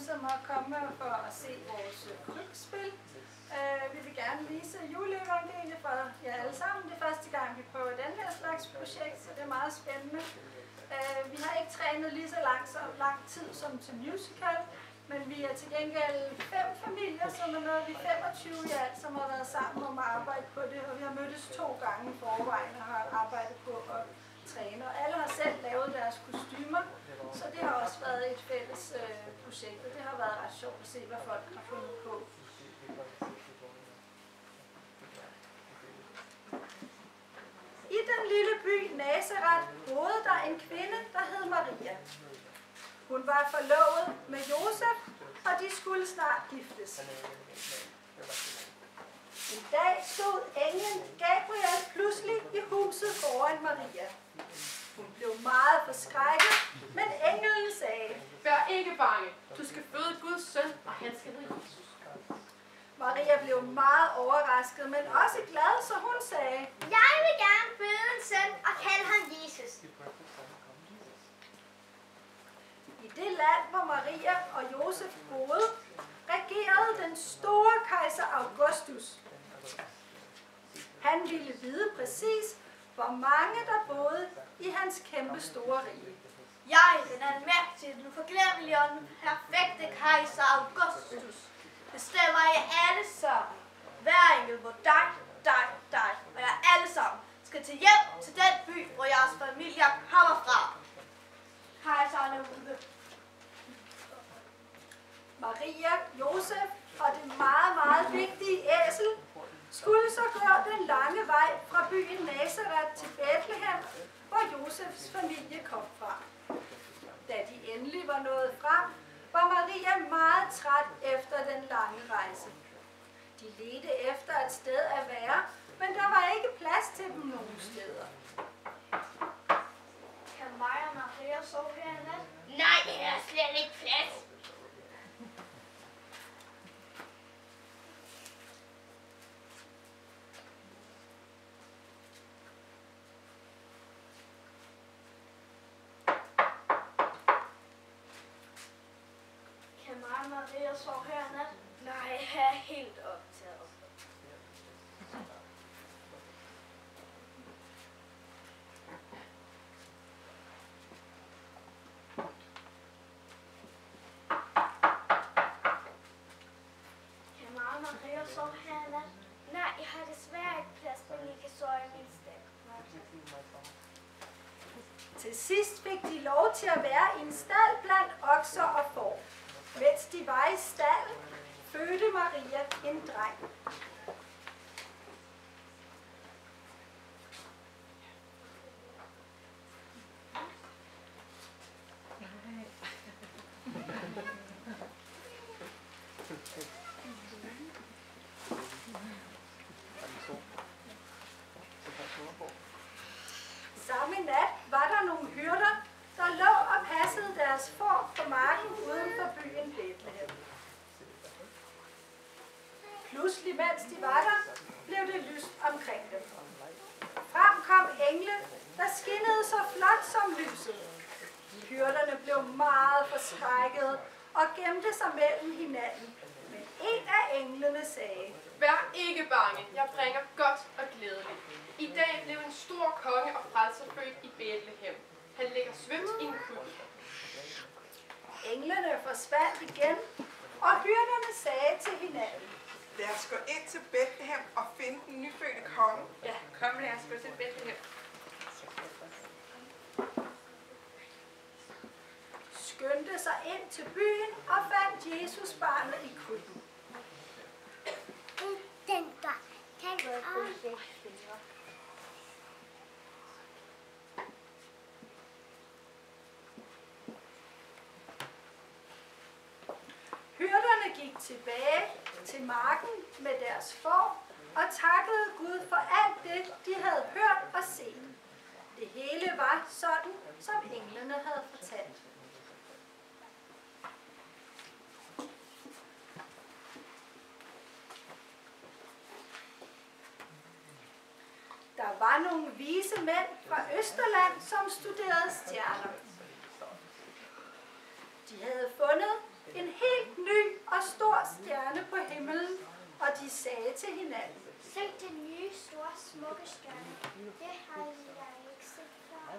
som er kommet for at se vores krybspil. Vi vil gerne vise juleevangeliet for jer alle sammen. Det er første gang, vi prøver den her slags projekt, så det er meget spændende. Vi har ikke trænet lige så lang tid som til musical, men vi er til gengæld 5 familier, som er noget, vi 25 i alt, som har været sammen om at arbejde på det, og vi har mødtes 2 gange i forvejen og har arbejdet på at træne, og alle har selv lavet deres kostymer, så det har også været et fælles projekt, og det har været ret sjovt at se, hvad folk har fundet på. I den lille by Nazareth boede der en kvinde, der hed Maria. Hun var forlovet med Josef, og de skulle snart giftes. En dag stod englen Gabriel pludselig i huset foran Maria. Hun blev meget forskrækket, men englen sagde: Vær ikke bange. Du skal føde Guds søn, og han skal hedde Jesus. Maria blev meget overrasket, men også glad, så hun sagde: Jeg vil gerne føde en søn og kalde ham Jesus. I det land, hvor Maria og Josef boede, regerede den store kejser Augustus. Han ville vide præcis, hvor mange der boede i hans kæmpe store rige. Jeg, den almægtige, den forglemmelige og den perfekte kejser Augustus, bestemmer jer alle sammen. Hver enkelt hvor dig, og jeg alle sammen skal til hjem til den by, hvor jeres familie kommer fra. Kejseren er ude. Maria, Josef og det meget, meget vigtige æsel skulle så gå den lange vej fra byen Nazareth til Bethlehem, hvor Josefs familie kom fra. Da de endelig var nået frem, var Maria meget træt efter den lange rejse. De ledte efter et sted at være, men der var ikke plads til dem nogen steder. Kan mig og Maria sove her i nat? Nej, det er slet ikke plads. Kan mig og Maria sove her i nat? Nej, jeg er helt optaget. Kan mig og Maria sove her i nat? Nej, jeg har desværre ikke plads, men I kan sove i min stald. Til sidst fik de lov til at være i en stald blandt okser og får. Mens de var i stalden, fødte Maria en dreng. Samme nat var der nogle hyrder, der lå og passede deres får på marken uden for byen Bethlehem. Pludselig, mens de var der, blev det lyst omkring dem. Frem kom engle, der skinnede så flot som lyset. Hyrderne blev meget forskrækkede og gemte sig mellem hinanden. Men en af englene sagde: Vær ikke bange. Jeg bringer godt og glædeligt. I dag blev en stor konge og frelser født i Bethlehem. Han ligger svømt i en kugle. Englene forsvandt igen, og hyrderne sagde til hinanden: Lad os gå ind til Bethlehem og finde den nyfødte konge. Ja, kom lad os gå til Bethlehem. Skyndte sig ind til byen og fandt Jesus barnet i krybben. Den der kan gå. Hyrderne gik tilbage til marken med deres får og takkede Gud for alt det, de havde hørt og set. Det hele var sådan, som englene havde fortalt. Der var nogle vise mænd fra Østerland, som studerede stjerner. De havde fundet en helt ny og stor stjerne på himlen, og de sagde til hinanden: Se den nye, store, smukke stjerne. Det har jeg ikke set før.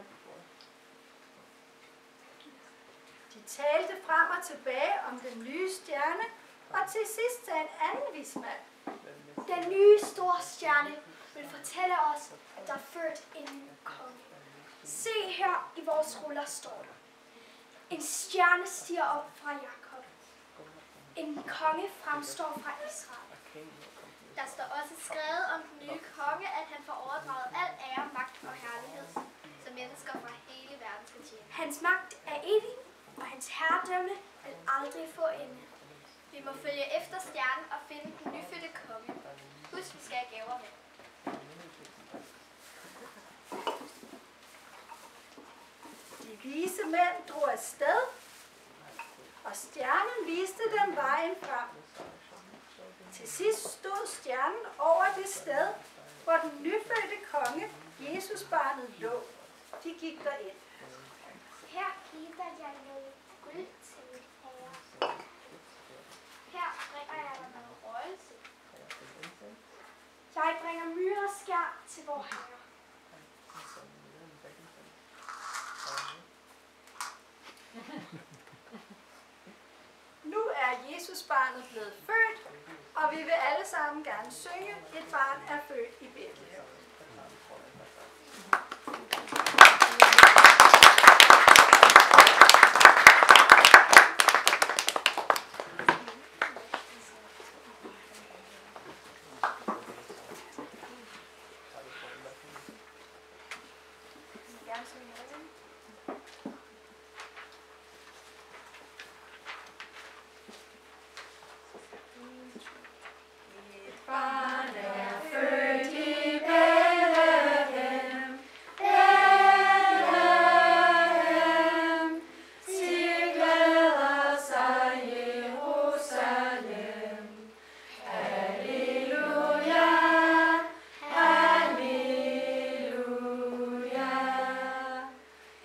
De talte frem og tilbage om den nye stjerne, og til sidst sagde en anden vismand: Den nye store stjerne vil fortælle os, at der er født en ny konge. Se her i vores ruller står der. En stjerne stiger op fra Jakob. En konge fremstår fra Israel. Der står også skrevet om den nye konge, at han får overdraget al ære, magt og herlighed, som mennesker fra hele verden skal tjene. Hans magt er evig, og hans herredømme vil aldrig få ende. Vi må følge efter stjernen og finde den nyfødte konge. Husk, vi skal have gaver med. De vise mænd drog afsted, og stjernen viste dem vejen frem. Til sidst stod stjernen over det sted, hvor den nyfødte konge, Jesusbarnet, lå. De gik derind. Her giver jeg noget guld til herre. Her bringer jeg dig noget røgelse. Jeg bringer myre og skær til vor herre. Nu er Jesusbarnet blevet født, og vi vil alle sammen gerne synge: Et barn er født i Betlehem. Gerne synge med. Barn er født i Betlehem, Betlehem, til glæder sig Jerusalem. Halleluja, halleluja.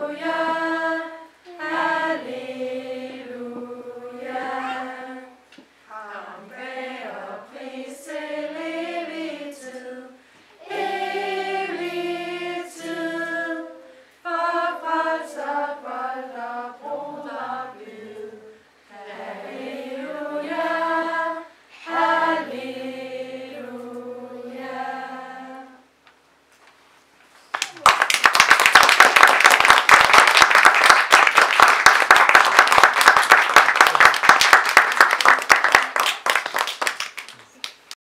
Halleluja.